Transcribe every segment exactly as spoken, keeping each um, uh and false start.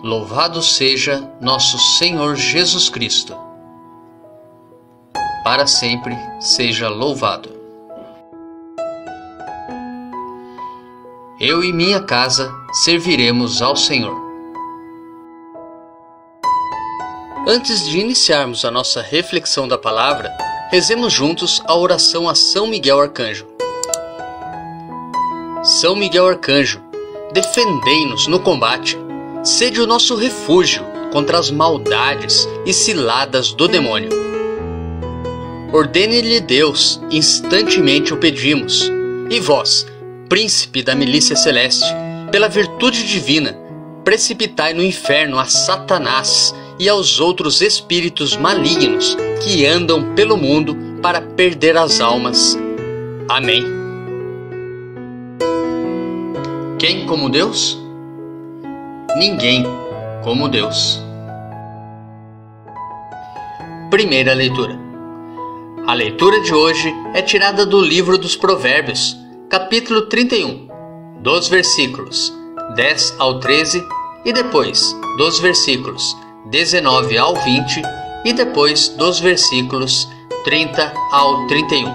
Louvado seja nosso Senhor Jesus Cristo. Para sempre seja louvado. Eu e minha casa serviremos ao Senhor. Antes de iniciarmos a nossa reflexão da palavra, rezemos juntos a oração a São Miguel Arcanjo. São Miguel Arcanjo, defendei-nos no combate. Sede o nosso refúgio contra as maldades e ciladas do demônio. Ordene-lhe Deus, instantemente o pedimos. E vós, príncipe da milícia celeste, pela virtude divina, precipitai no inferno a Satanás e aos outros espíritos malignos que andam pelo mundo para perder as almas. Amém. Quem como Deus? Ninguém como Deus. Primeira leitura. A leitura de hoje é tirada do livro dos Provérbios, capítulo trinta e um, dos versículos dez ao treze e depois dos versículos dezenove ao vinte e depois dos versículos trinta ao trinta e um.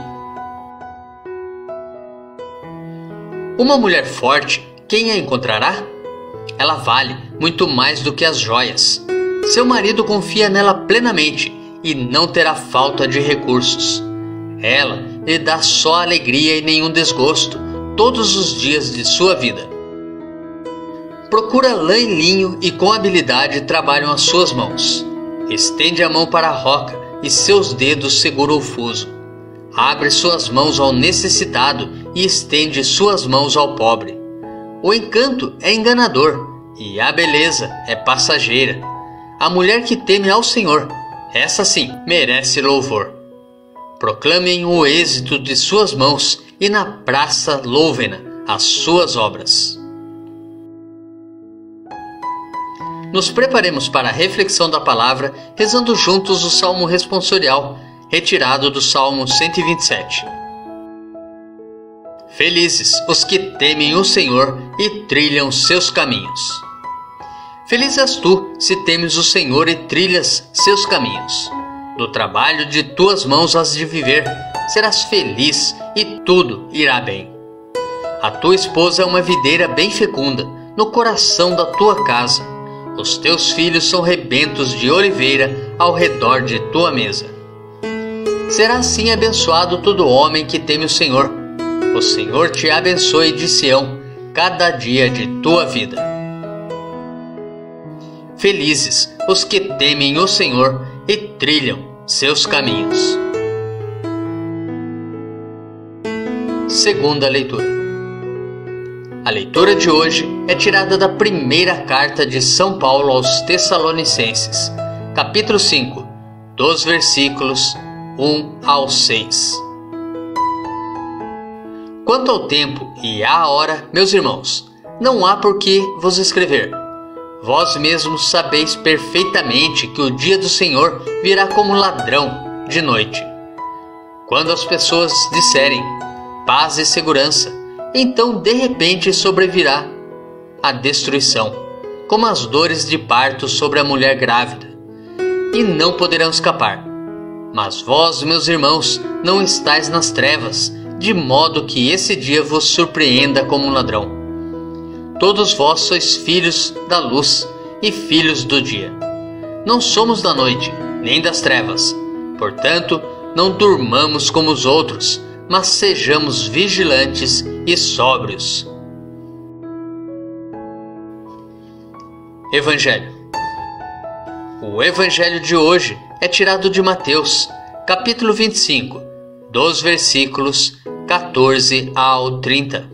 Uma mulher forte, quem a encontrará? Ela vale muito mais do que as joias. Seu marido confia nela plenamente e não terá falta de recursos. Ela lhe dá só alegria e nenhum desgosto todos os dias de sua vida. Procura lã e linho e com habilidade trabalham as suas mãos. Estende a mão para a roca e seus dedos seguram o fuso. Abre suas mãos ao necessitado e estende suas mãos ao pobre. O encanto é enganador e a beleza é passageira. A mulher que teme ao Senhor, essa sim merece louvor. Proclamem o êxito de suas mãos e na praça louvem-na as suas obras. Nos preparemos para a reflexão da palavra, rezando juntos o Salmo responsorial, retirado do Salmo cento e vinte e sete. Felizes os que temem o Senhor e trilham seus caminhos. Feliz és tu, se temes o Senhor e trilhas seus caminhos. Do trabalho de tuas mãos has de viver, serás feliz e tudo irá bem. A tua esposa é uma videira bem fecunda, no coração da tua casa. Os teus filhos são rebentos de oliveira ao redor de tua mesa. Será assim abençoado todo homem que teme o Senhor. O Senhor te abençoe de Sião, cada dia de tua vida. Felizes os que temem o Senhor e trilham seus caminhos. Segunda leitura. A leitura de hoje é tirada da primeira carta de São Paulo aos Tessalonicenses, capítulo cinco, dos versículos um ao seis. Quanto ao tempo e à hora, meus irmãos, não há por que vos escrever. Vós mesmos sabeis perfeitamente que o dia do Senhor virá como ladrão de noite. Quando as pessoas disserem paz e segurança, então de repente sobrevirá a destruição, como as dores de parto sobre a mulher grávida, e não poderão escapar. Mas vós, meus irmãos, não estáis nas trevas, de modo que esse dia vos surpreenda como um ladrão. Todos vós sois filhos da luz e filhos do dia. Não somos da noite, nem das trevas. Portanto, não durmamos como os outros, mas sejamos vigilantes e sóbrios. Evangelho. O Evangelho de hoje é tirado de Mateus, capítulo vinte e cinco, dos versículos quatorze ao trinta.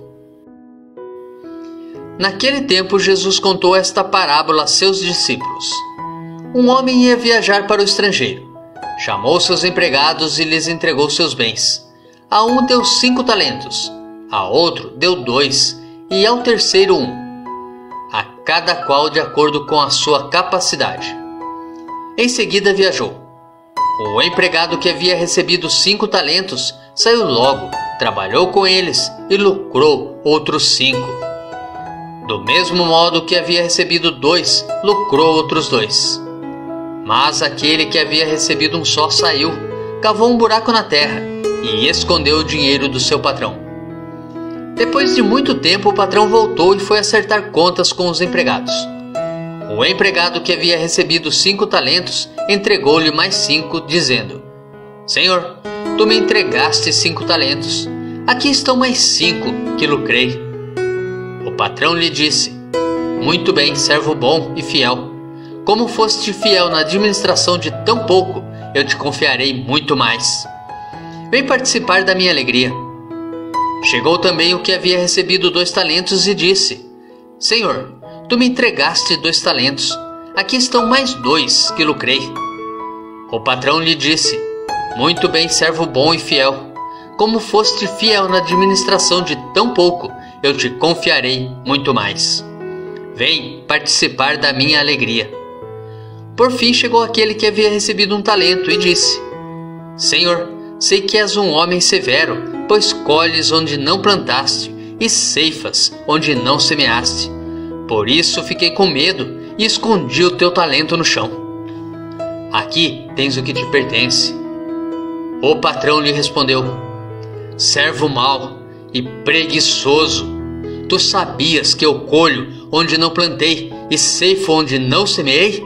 Naquele tempo, Jesus contou esta parábola a seus discípulos. Um homem ia viajar para o estrangeiro. Chamou seus empregados e lhes entregou seus bens. A um deu cinco talentos, a outro deu dois e ao terceiro um, a cada qual de acordo com a sua capacidade. Em seguida viajou. O empregado que havia recebido cinco talentos saiu logo, trabalhou com eles e lucrou outros cinco. Do mesmo modo que havia recebido dois, lucrou outros dois. Mas aquele que havia recebido um só saiu, cavou um buraco na terra e escondeu o dinheiro do seu patrão. Depois de muito tempo, o patrão voltou e foi acertar contas com os empregados. O empregado que havia recebido cinco talentos entregou-lhe mais cinco, dizendo: Senhor, tu me entregaste cinco talentos. Aqui estão mais cinco que lucrei. O patrão lhe disse: Muito bem, servo bom e fiel. Como foste fiel na administração de tão pouco, eu te confiarei muito mais. Vem participar da minha alegria. Chegou também o que havia recebido dois talentos e disse: Senhor, tu me entregaste dois talentos. Aqui estão mais dois que lucrei. O patrão lhe disse: Muito bem, servo bom e fiel. Como foste fiel na administração de tão pouco, eu te confiarei muito mais. Vem participar da minha alegria. Por fim chegou aquele que havia recebido um talento e disse: Senhor, sei que és um homem severo, pois colhes onde não plantaste e ceifas onde não semeaste. Por isso fiquei com medo e escondi o teu talento no chão. Aqui tens o que te pertence. O patrão lhe respondeu: Servo mau e preguiçoso, tu sabias que eu colho onde não plantei e ceifo onde não semeei?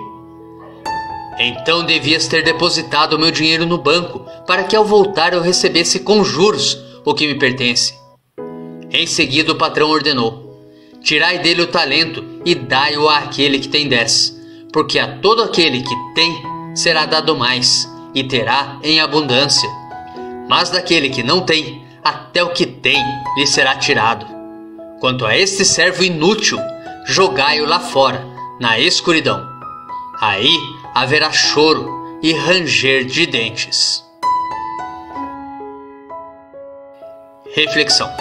Então devias ter depositado o meu dinheiro no banco, para que ao voltar eu recebesse com juros o que me pertence. Em seguida o patrão ordenou: Tirai dele o talento e dai-o àquele que tem dez, porque a todo aquele que tem será dado mais, e terá em abundância. Mas daquele que não tem, até o que tem lhe será tirado. Quanto a este servo inútil, jogai-o lá fora, na escuridão. Aí haverá choro e ranger de dentes. Reflexão.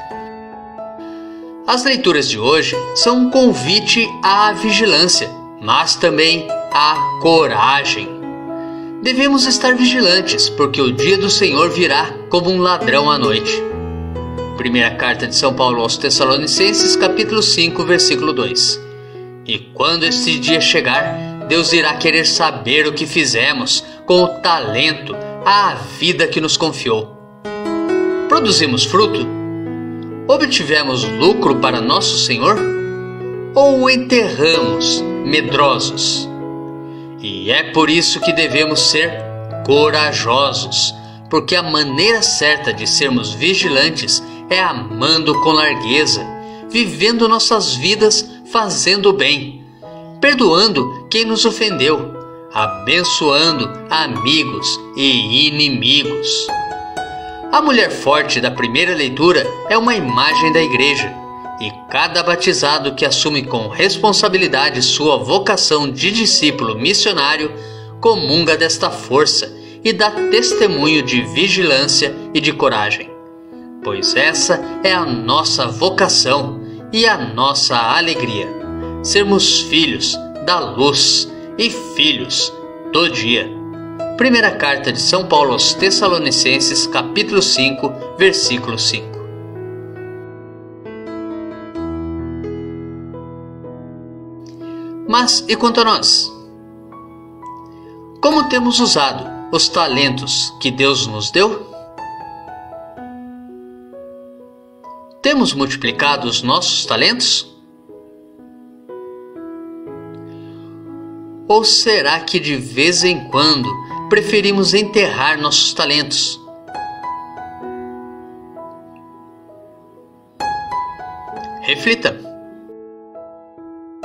As leituras de hoje são um convite à vigilância, mas também à coragem. Devemos estar vigilantes, porque o dia do Senhor virá como um ladrão à noite. Primeira carta de São Paulo aos Tessalonicenses, capítulo cinco, versículo dois. E quando este dia chegar, Deus irá querer saber o que fizemos com o talento, a vida que nos confiou. Produzimos fruto? Obtivemos lucro para nosso Senhor? Ou o enterramos, medrosos? E é por isso que devemos ser corajosos, porque a maneira certa de sermos vigilantes é amando com largueza, vivendo nossas vidas fazendo o bem, perdoando quem nos ofendeu, abençoando amigos e inimigos. A mulher forte da primeira leitura é uma imagem da igreja, e cada batizado que assume com responsabilidade sua vocação de discípulo missionário comunga desta força e dá testemunho de vigilância e de coragem, pois essa é a nossa vocação e a nossa alegria, sermos filhos da luz e filhos do dia. Primeira carta de São Paulo aos Tessalonicenses, capítulo cinco, versículo cinco. Mas e quanto a nós? Como temos usado os talentos que Deus nos deu? Temos multiplicado os nossos talentos? Ou será que de vez em quando preferimos enterrar nossos talentos? Reflita.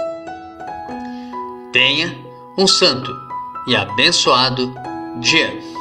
Tenha um santo e abençoado dia.